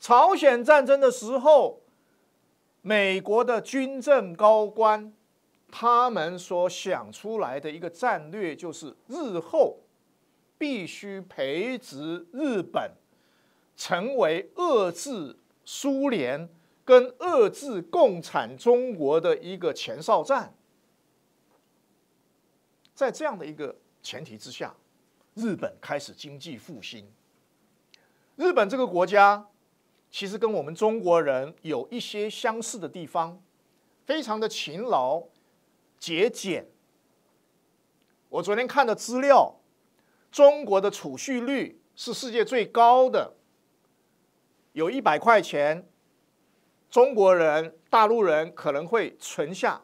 朝鲜战争的时候，美国的军政高官他们所想出来的一个战略，就是日后必须培植日本，成为遏制苏联跟遏制共产中国的一个前哨战。在这样的一个前提之下，日本开始经济复兴。日本这个国家其实跟我们中国人有一些相似的地方，非常的勤劳节俭。我昨天看的资料，中国的储蓄率是世界最高的，有100块钱，中国人、大陆人可能会存下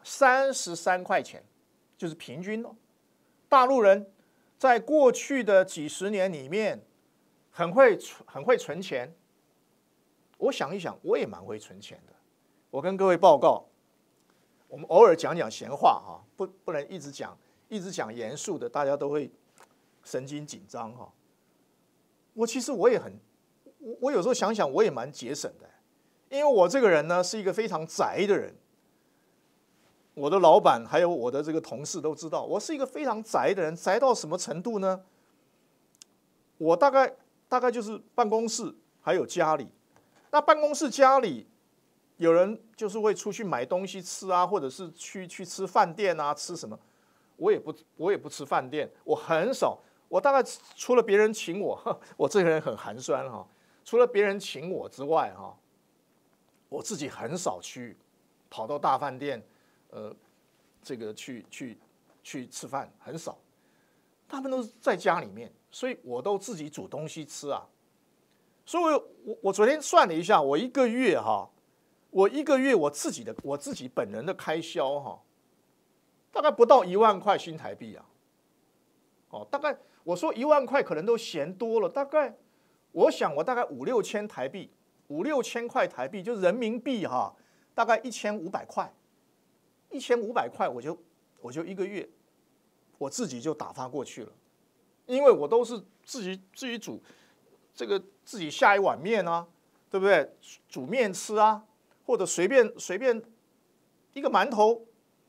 33块钱，就是平均哦。大陆人在过去的几十年里面很会存钱。我想一想，我也蛮会存钱的。我跟各位报告，我们偶尔讲讲闲话哈，不能一直讲严肃的，大家都会神经紧张哈。其实我有时候想想，我也蛮节省的，因为我这个人呢是一个非常宅的人。我的老板还有我的这个同事都知道，我是一个非常宅的人，宅到什么程度呢？我大概就是办公室还有家里。那办公室家里有人就是会出去买东西吃啊，或者是去吃饭店啊，吃什么？我也不吃饭店，我很少。我大概除了别人请我，我这个人很寒酸哈。除了别人请我之外哈，我自己很少跑到大饭店。这个去吃饭很少，他们都是在家里面，所以我都自己煮东西吃啊。所以我昨天算了一下，我一个月我自己本人的开销哈，大概不到1万块新台币啊。大概我说1万块可能都嫌多了，我想我大概5-6千台币，5-6千块台币就是人民币哈，大概1500块。1500块我就一个月我自己就打发过去了，因为我都是自己煮，这个自己下一碗面啊，对不对？煮面吃啊，或者随便一个馒头，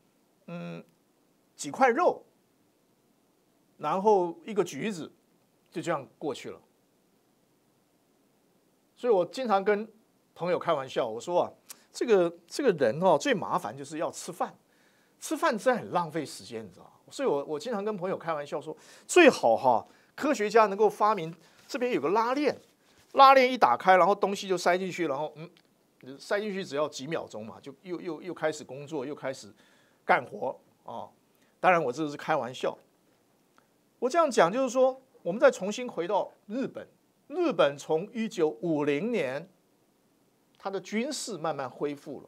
几块肉，然后一个橘子，就这样过去了。所以我经常跟朋友开玩笑，我说啊。这个人最麻烦就是要吃饭，吃饭真的很浪费时间，你知道吗？所以我经常跟朋友开玩笑说，最好科学家能够发明这边有个拉链，拉链一打开，然后东西就塞进去，然后塞进去只要几秒钟嘛，就又开始工作，又开始干活啊。当然我这是开玩笑，我这样讲就是说，我们再重新回到日本，日本从1950年。它的军事慢慢恢复了，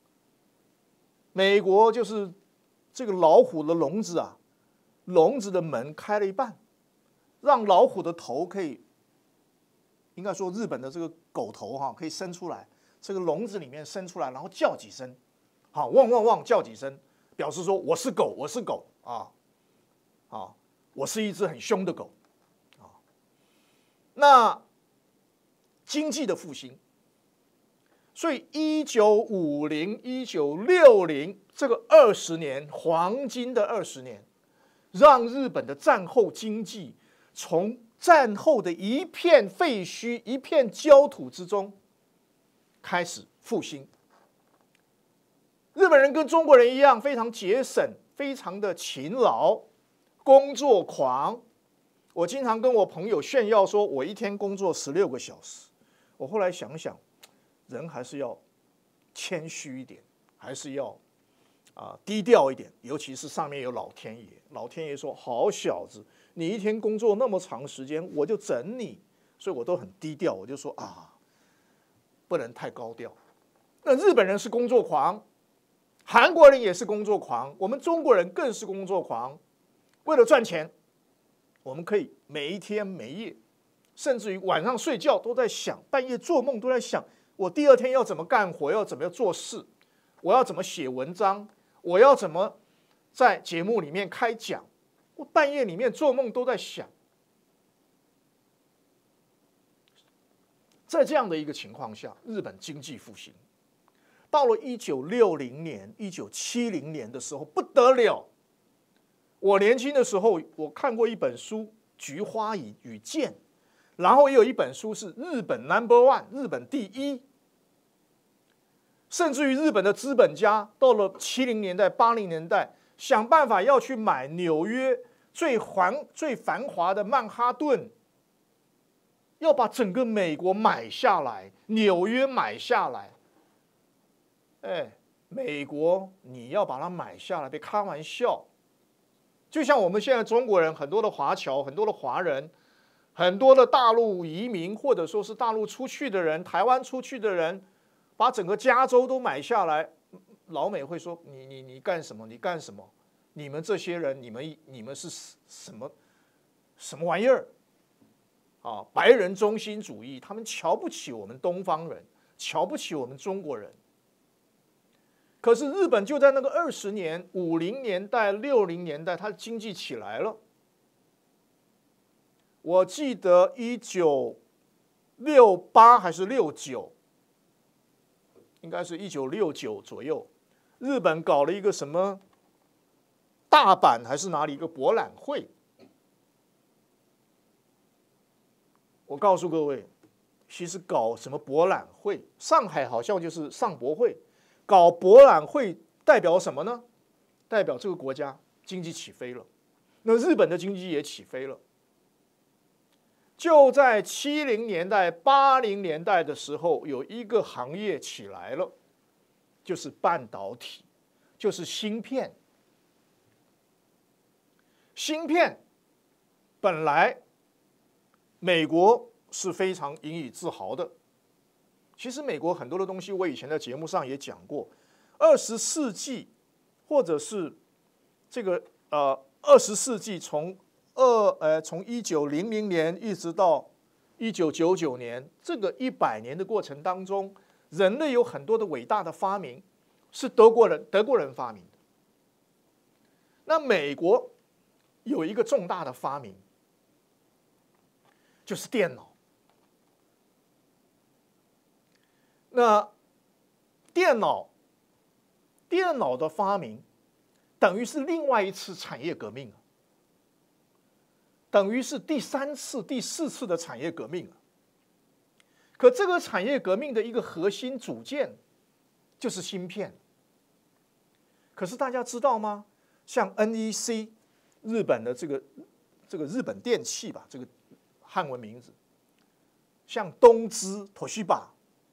美国就是这个老虎的笼子啊，笼子的门开了一半，让老虎的头可以，应该说日本的这个狗头可以伸出来，这个笼子里面伸出来，然后叫几声，汪汪汪叫几声，表示说我是狗啊，我是一只很凶的狗啊。那经济的复兴。所以1950、1960这个20年黄金的20年，让日本的战后经济从战后的一片废墟、一片焦土之中开始复兴。日本人跟中国人一样，非常节省，非常的勤劳，工作狂。我经常跟我朋友炫耀说，我一天工作16个小时。我后来想想。人还是要谦虚一点，还是要低调一点，尤其是上面有老天爷。老天爷说：“好小子，你一天工作那么长时间，我就整你。”所以我都很低调，我就说不能太高调。那日本人是工作狂，韩国人也是工作狂，我们中国人更是工作狂。为了赚钱，我们可以没天没夜，甚至于晚上睡觉都在想，半夜做梦都在想。我第2天要怎么干活，要怎么做事，我要怎么写文章，我要怎么在节目里面开讲，我半夜里面做梦都在想。 在这样的一个情况下，日本经济复兴，到了1960年、1970年的时候不得了。我年轻的时候，我看过一本书《菊花与剑》，然后也有一本书是日本 No.1， 日本第一。甚至于日本的资本家到了70年代、80年代，想办法要去买纽约最繁华的曼哈顿，要把整个美国买下来，纽约买下来。哎，美国你要把它买下来，别开玩笑。就像我们现在中国人，很多的华侨，很多的华人，很多的大陆移民，或者说是大陆出去的人，台湾出去的人，把整个加州都买下来，老美会说你干什么？你干什么？你们这些人，你们是什么玩意儿？啊，白人中心主义，他们瞧不起我们东方人，瞧不起我们中国人。可是日本就在那个20年、50年代、60年代，它的经济起来了。我记得1968还是69，应该是1969左右，日本搞了一个什么大阪还是哪里一个博览会。我告诉各位，其实搞什么博览会，上海好像就是上博会。搞博览会代表什么呢？代表这个国家经济起飞了，那日本的经济也起飞了。就在70年代、80年代的时候，有一个行业起来了，就是半导体，就是芯片。芯片本来美国是非常引以自豪的。其实美国很多的东西，我以前在节目上也讲过。20世纪，或者是这个20世纪从1900年一直到1999年这个100年的过程当中，人类有很多的伟大的发明是德国人发明的。那美国有一个重大的发明，就是电脑。那电脑的发明，等于是另外一次产业革命，等于是第3次、第4次的产业革命。可这个产业革命的一个核心组件就是芯片。可是大家知道吗？像 NEC 日本的这个日本电器吧，这个汉文名字，像东芝 Toshiba。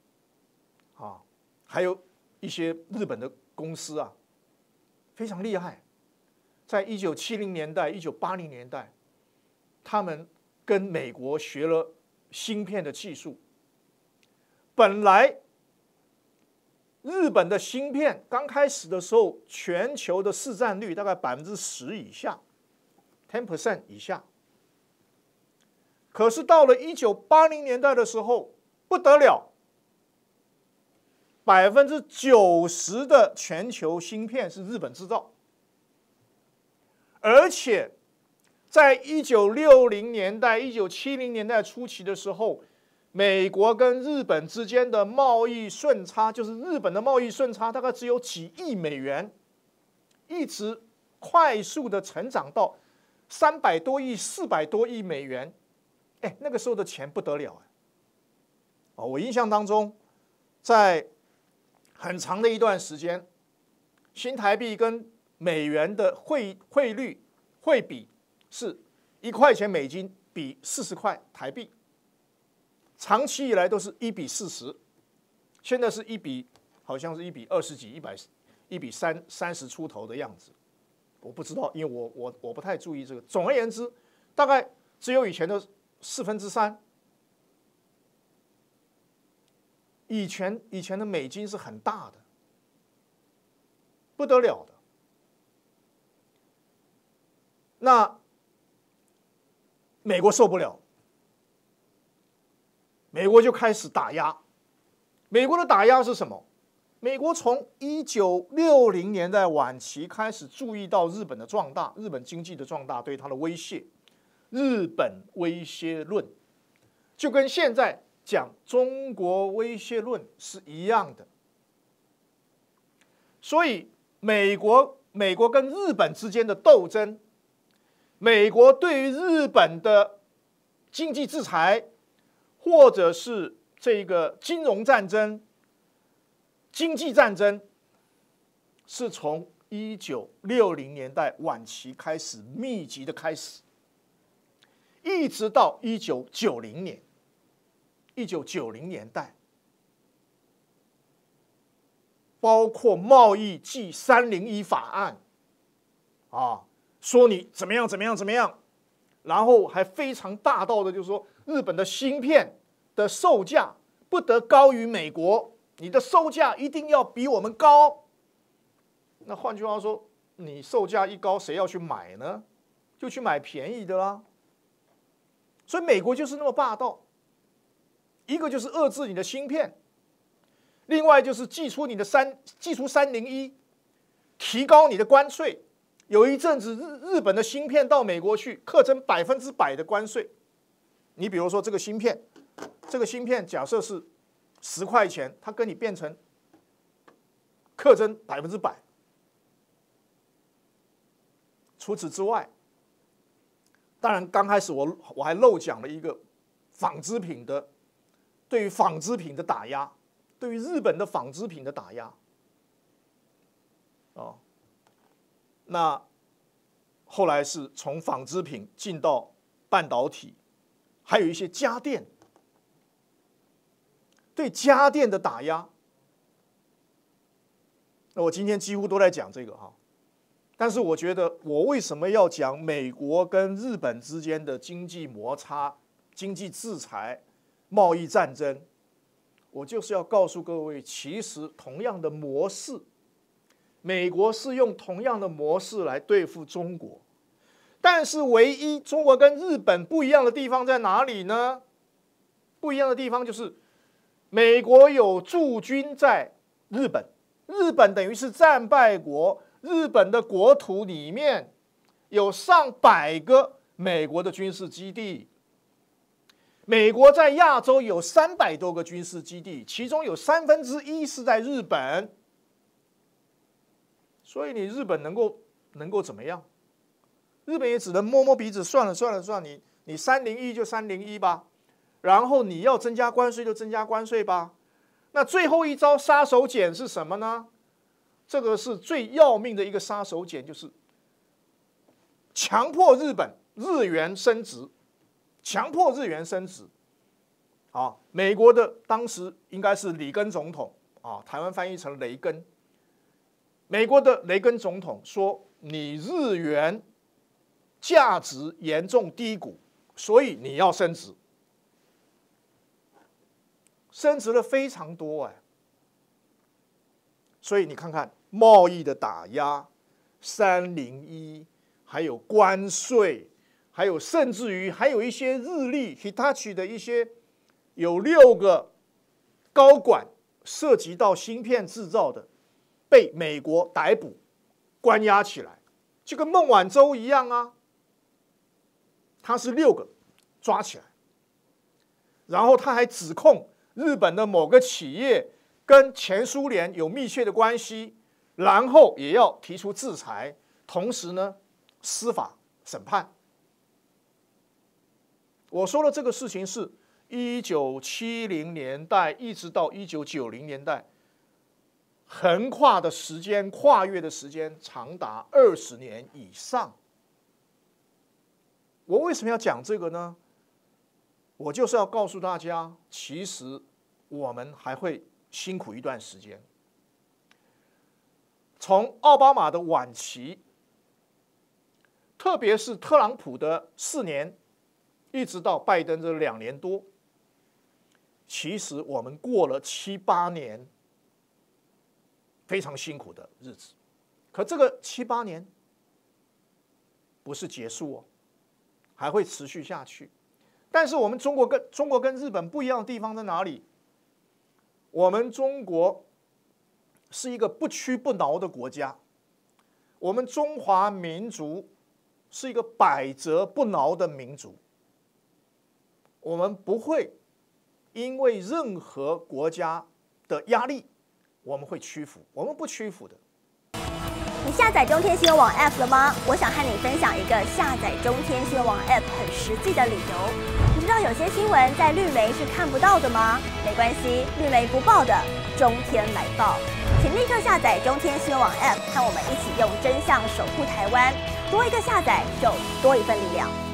还有一些日本的公司啊，非常厉害。在1970年代、1980年代，他们跟美国学了芯片的技术。本来日本的芯片刚开始的时候，全球的市占率大概10%以下 ，10% 以下。可是到了1980年代的时候，不得了。90%的全球芯片是日本制造，而且在1960年代、1970年代初期的时候，美国跟日本之间的贸易顺差，就是日本的贸易顺差，大概只有几亿美元，一直快速的成长到300多亿、400多亿美元。哎，那个时候的钱不得了我印象当中，在很长的一段时间，新台币跟美元的汇比是1块钱美金比40块台币，长期以来都是1比40，现在是好像是1比20几、1比30出头的样子，我不知道，因为我不太注意这个。总而言之，大概只有以前的3/4。以前的美金是很大的，不得了的。那美国受不了，美国就开始打压。美国的打压是什么？美国从1960年代晚期开始注意到日本的壮大，日本经济的壮大对它的威胁，日本威胁论，就跟现在讲中国威胁论是一样的。所以美国跟日本之间的斗争，美国对于日本的经济制裁，或者是这个金融战争、经济战争，是从1960年代晚期开始密集的开始，一直到1990年，1990年代，包括贸易暨301法案，说你怎么样怎么样怎么样，然后还非常大道的，就是说日本的芯片的售价不得高于美国，你的售价一定要比我们高。那换句话说，你售价一高，谁要去买呢？就去买便宜的啦。所以美国就是那么霸道，一个就是遏制你的芯片，另外就是寄出301，提高你的关税。有一阵子日本的芯片到美国去，课征100%的关税。你比如说这个芯片，假设是10块钱，它跟你变成课征100%。除此之外，当然刚开始我还漏讲了一个纺织品的，对于纺织品的打压，对于日本的纺织品的打压，那后来是从纺织品进到半导体，还有一些家电，对家电的打压。那我今天几乎都在讲这个哈。但是我觉得，我为什么要讲美国跟日本之间的经济摩擦、经济制裁、贸易战争？我就是要告诉各位，其实同样的模式，美国是用同样的模式来对付中国，但是唯一中国跟日本不一样的地方在哪里呢？不一样的地方就是，美国有驻军在日本，日本等于是战败国。日本的国土里面有上百个美国的军事基地，美国在亚洲有300多个军事基地，其中有1/3是在日本。所以你日本能够怎么样？日本也只能摸摸鼻子，算了，你301就301吧，然后你要增加关税就增加关税吧。那最后一招杀手锏是什么呢？这个是最要命的一个杀手锏，就是强迫日元升值，强迫日元升值。美国的当时应该是里根总统台湾翻译成雷根。美国的雷根总统说：“你日元价值严重低估，所以你要升值。”升值了非常多所以你看看贸易的打压、301，还有关税，还有甚至于还有一些日立 Hitachi 的一些有6个高管涉及到芯片制造的，被美国逮捕、关押起来，就跟孟晚舟一样啊。他是6个抓起来，然后他还指控日本的某个企业跟前苏联有密切的关系，然后也要提出制裁，同时呢，司法审判。我说的这个事情是1970年代一直到1990年代，横跨的时间、跨越的时间长达20年以上。我为什么要讲这个呢？我就是要告诉大家，其实我们还会辛苦一段时间。从奥巴马的晚期，特别是特朗普的4年，一直到拜登这2年多，其实我们过了7、8年非常辛苦的日子。可这个7、8年不是结束还会持续下去。但是我们中国跟日本不一样的地方在哪里？我们中国是一个不屈不挠的国家，我们中华民族是一个百折不挠的民族，我们不会因为任何国家的压力，我们会屈服，我们不屈服的。 你下载中天新闻网 App 了吗？我想和你分享一个下载中天新闻网 App 很实际的理由。你知道有些新闻在绿媒是看不到的吗？没关系，绿媒不报的，中天来报。请立刻下载中天新闻网 App， 和我们一起用真相守护台湾。多一个下载，就多一份力量。